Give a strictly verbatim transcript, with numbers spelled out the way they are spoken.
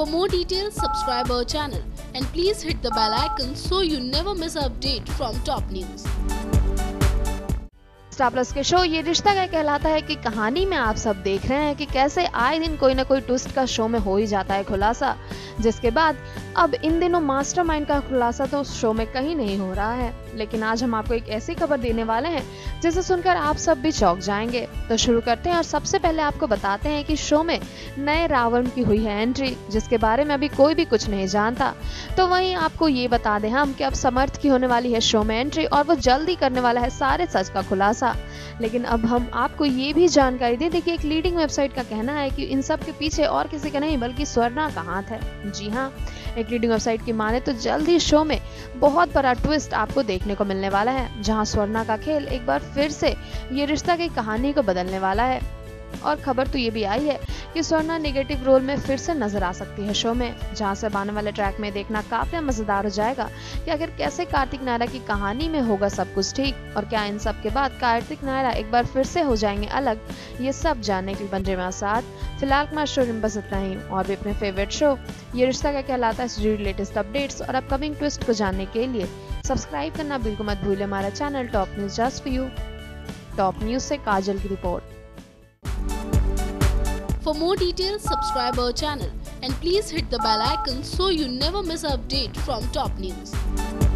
For more details, subscribe our channel and please hit the bell icon so you never miss an update from top news. Star Plus के show Yeh Rishta क्या कहलाता है कि कहानी में आप सब देख रहे हैं कि कैसे आए दिन कोई ना कोई ट्विस्ट का शो में हो ही जाता है खुलासा, जिसके बाद अब इन दिनों मास्टरमाइंड का खुलासा तो उस शो में कहीं नहीं हो रहा है। लेकिन आज हम आपको एक ऐसी खबर देने वाले हैं जिसे सुनकर आप सब भी चौंक जाएंगे। तो शुरू करते हैं और सबसे पहले आपको बताते हैं कि शो में नए रावण की हुई है एंट्री, जिसके बारे में अभी कोई भी कुछ नहीं जानता। तो वहीं आपको ये बता दें हम कि अब समर्थ की होने वाली है शो में एंट्री और वो जल्दी करने वाला है सारे सच का खुलासा। लेकिन अब हम आपको ये भी जानकारी दे दें कि एक लीडिंग वेबसाइट का कहना है कि इन सब के पीछे और किसी का नहीं बल्कि स्वर्णा का हाथ है। जी हाँ, एक लीडिंग वेबसाइट की माने तो जल्द ही शो में बहुत बड़ा ट्विस्ट आपको देखने को मिलने वाला है, जहां स्वर्णा का खेल एक बार फिर से ये रिश्ता की कहानी को बदलने वाला है। और खबर तो ये भी आई है कि स्वर्णा नेगेटिव रोल में फिर से नजर आ सकती है शो में, जहां से आने वाले ट्रैक में देखना काफी मजेदार हो जाएगा कि आखिर कैसे कार्तिक नायरा की कहानी में होगा सब कुछ ठीक, और क्या इन सब के बाद कार्तिक नायरा एक बार फिर से हो जाएंगे अलग। ये सब जानने के लिए बन रहे मेरे साथ। फिलहाल हमारे शो में बस इतना ही। और भी अपने फेवरेट शो ये रिश्ता क्या कहलाता है से लेटेस्ट अपडेट्स और अपकमिंग ट्विस्ट को जानने के लिए सब्सक्राइब करना बिल्कुल मत भूलिए हमारा channel Top News just for you. Top News से काजल की रिपोर्ट। For more details, subscribe our channel and please hit the bell icon so you never miss an update from top news.